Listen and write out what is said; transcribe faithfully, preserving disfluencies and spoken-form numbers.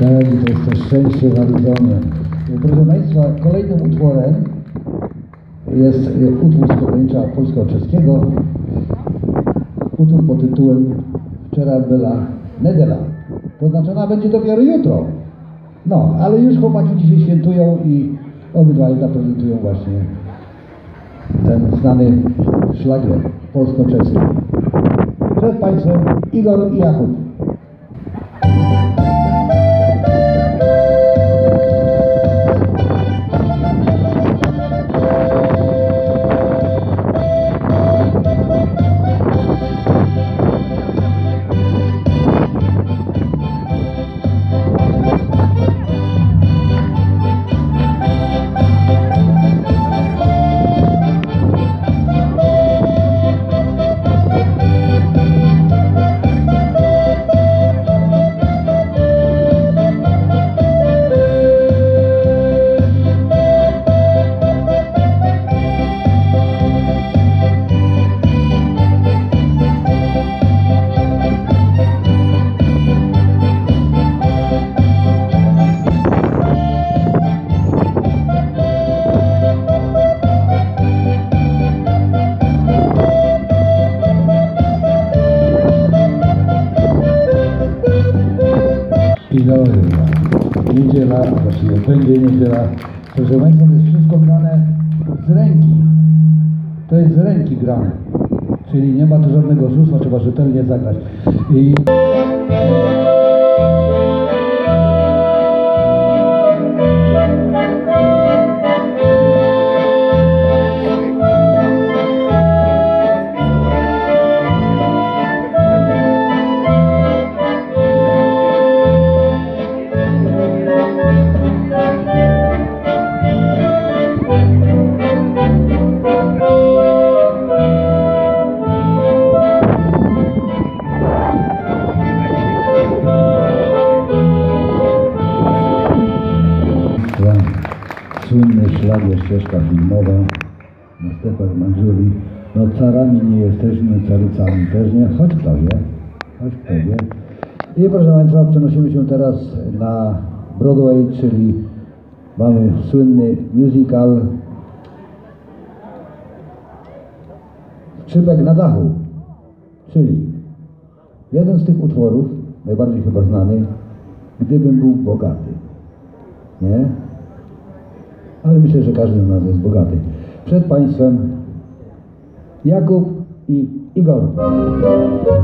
Tak, i to jest to szczęście narudzone. Proszę Państwa, kolejnym utworem jest utwór z pogranicza polsko-czeskiego. Utwór pod tytułem Wczera była niedziela. To znaczy ona będzie dopiero jutro. No, ale już chłopaki dzisiaj świętują i obydwaj zaprezentują właśnie ten znany szlagier polsko-czeski. Przed Państwem Igor i Jakub. I dobra, niedziela, właściwie będzie niedziela. Proszę Państwa, to jest wszystko grane z ręki. To jest z ręki grane. Czyli nie ma tu żadnego oszustwa, trzeba rzetelnie zagrać. I... Słynny szlagier, ścieżka filmowa na stepach Mandżurii. No carami nie jesteśmy, carycami też nie, choć kto wie, choć kto wie. I proszę Państwa, przenosimy się teraz na Broadway, czyli mamy słynny musical Skrzypek na dachu, czyli jeden z tych utworów, najbardziej chyba znany, Gdybym był bogaty, nie? Ale myślę, że każdy z nas jest bogaty. Przed Państwem Jakub i Igor.